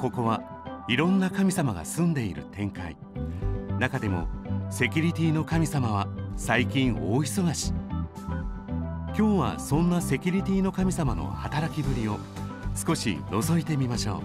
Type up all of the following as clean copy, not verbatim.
ここはいろんな神様が住んでいる天界。中でもセキュリティの神様は最近大忙し。今日はそんなセキュリティの神様の働きぶりを少し覗いてみましょう。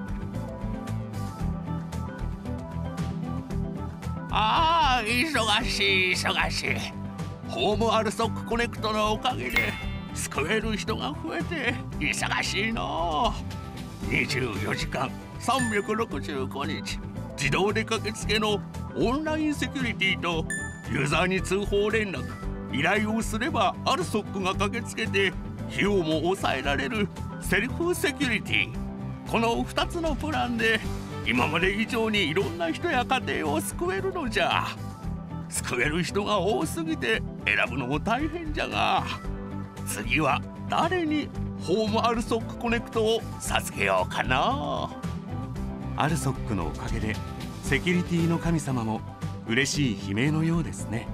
ああ、忙しい忙しい。ホームアルソックコネクトのおかげで救える人が増えて忙しいの。24時間365日自動で駆けつけのオンラインセキュリティとユーザーに通報連絡、依頼をすればアルソックが駆けつけて費用も抑えられるセルフセキュリティ。この2つのプランで今まで以上にいろんな人や家庭を救えるのじゃ。救える人が多すぎて選ぶのも大変じゃが、次は誰にホームアルソックコネクトを授けようかな。 アルソックのおかげでセキュリティの神様も嬉しい悲鳴のようですね。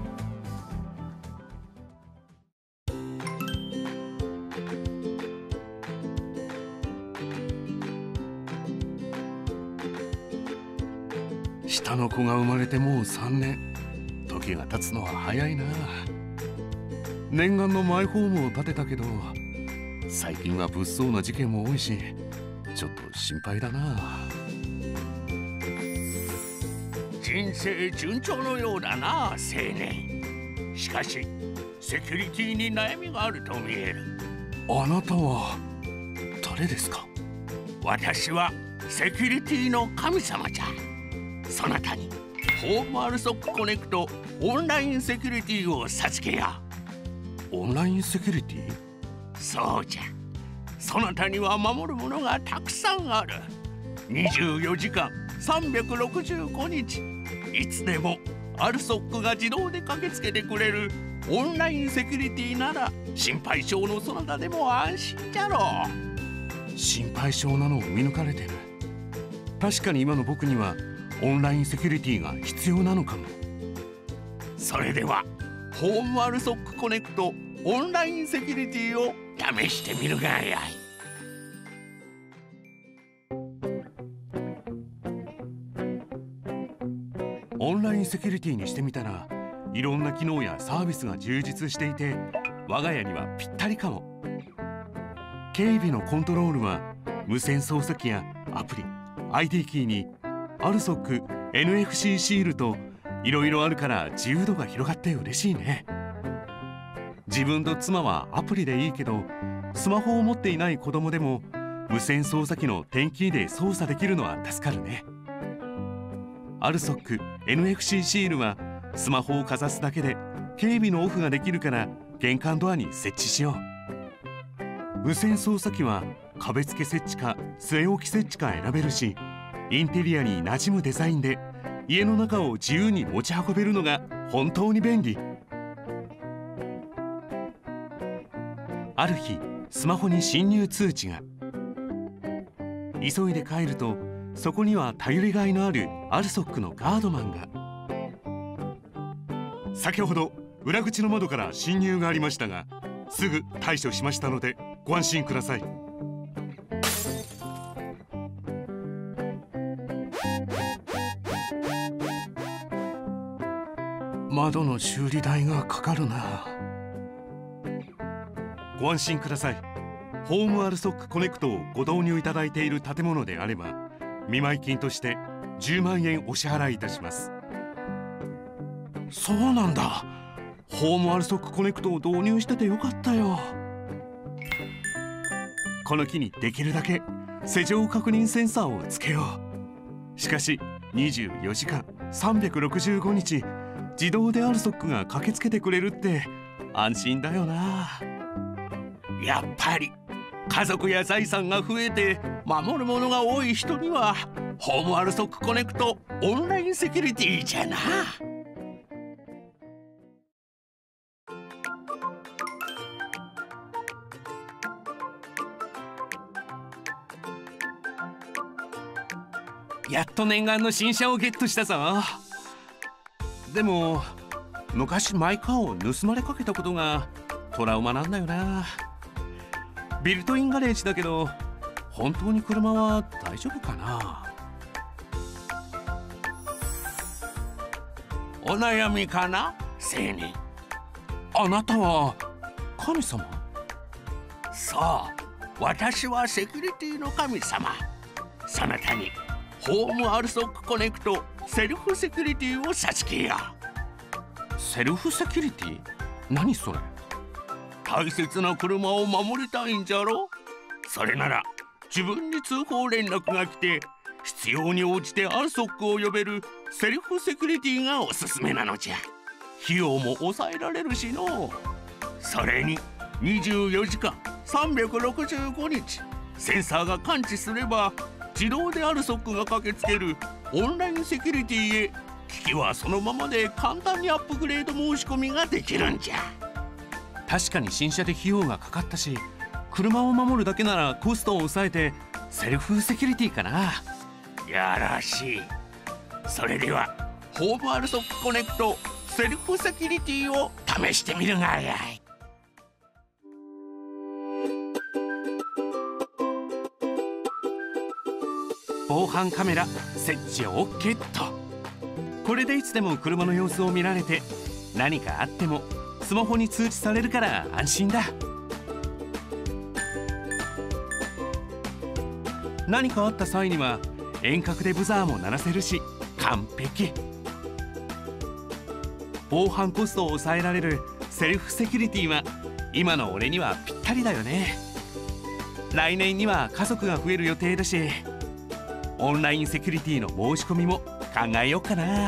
下の子が生まれてもう3年。時が経つのは早いな。念願のマイホームを建てたけど、最近は物騒な事件も多いし、ちょっと心配だな。 人生順調のようだな、青年。しかしセキュリティに悩みがあると見える。 あなたは誰ですか？ 私はセキュリティの神様じゃ。そなたにホームアルソックコネクトオンラインセキュリティを授けや。 オンラインセキュリティ？ そうじゃ。そなたには守るものがたくさんある。24時間365日いつでもアルソックが自動で駆けつけてくれるオンラインセキュリティなら心配性のそなたでも安心じゃろう。 心配性なのを見抜かれてる。確かに今の僕にはオンラインセキュリティが必要なのかも。 それではホームアルソックコネクトオンラインセキュリティを試してみるがやい。 オンラインセキュリティにしてみたらいろんな機能やサービスが充実していて我が家にはぴったりかも。警備のコントロールは無線操作機やアプリ、ID キーにアルソック、NFC シールといろいろあるから自由度が広がって嬉しいね。自分と妻はアプリでいいけどスマホを持っていない子供でも無線操作機の点キーで操作できるのは助かるね。アルソック、NFC シールはスマホをかざすだけで警備のオフができるから玄関ドアに設置しよう。無線操作機は壁付け設置か据え置き設置か選べるし、インテリアに馴染むデザインで家の中を自由に持ち運べるのが本当に便利。ある日スマホに侵入通知が。急いで帰るとそこには頼りがいのあるアルソックのガードマンが。先ほど裏口の窓から侵入がありましたがすぐ対処しましたのでご安心ください。窓の修理代がかかるな。ご安心ください。ホームアルソックコネクトをご導入いただいている建物であれば見舞金として10万円お支払いいたします。そうなんだ。ホームアルソックコネクトを導入しててよかったよ。この機にできるだけ施錠確認センサーをつけよう。しかし24時間365日自動でアルソックが駆けつけてくれるって安心だよな。 やっぱり家族や財産が増えて守るものが多い人にはホームアルソックコネクトオンラインセキュリティじゃな。 やっと念願の新車をゲットしたぞ。でも昔マイカーを盗まれかけたことがトラウマなんだよな。ビルトインガレージだけど本当に車は大丈夫かな。 お悩みかな、青年。 あなたは神様？ そう、私はセキュリティの神様。そなたにホームアルソックコネクトセルフセキュリティを授けよう。 セルフセキュリティ？何それ？ 大切な車を守りたいんじゃろ。それなら自分に通報連絡が来て必要に応じてアルソックを呼べるセルフセキュリティがおすすめなのじゃ。費用も抑えられるしの。それに24時間365日センサーが感知すれば自動でアルソックが駆けつけるオンラインセキュリティへ機器はそのままで簡単にアップグレード申し込みができるんじゃ。 確かに新車で費用がかかったし、車を守るだけならコストを抑えてセルフセキュリティかな。 よろしい。それではホームアルソックコネクトセルフセキュリティを試してみるがやい。 防犯カメラ設置 OK と。これでいつでも車の様子を見られて、何かあってもスマホに通知されるから安心だ。何かあった際には遠隔でブザーも鳴らせるし完璧。防犯コストを抑えられるセルフセキュリティは今の俺にはぴったりだよね。来年には家族が増える予定だし、オンラインセキュリティの申し込みも考えようかな。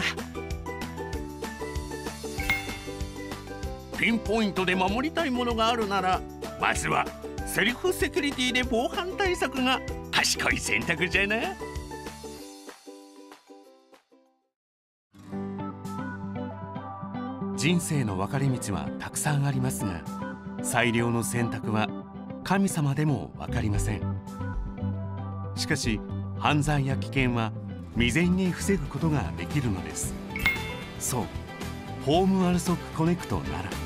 ピンポイントで守りたいものがあるなら、まずはセルフセキュリティで防犯対策が賢い選択じゃな。 人生の分かれ道はたくさんありますが、最良の選択は神様でも分かりません。しかし犯罪や危険は未然に防ぐことができるのです。そう、ホームアルソックコネクトなら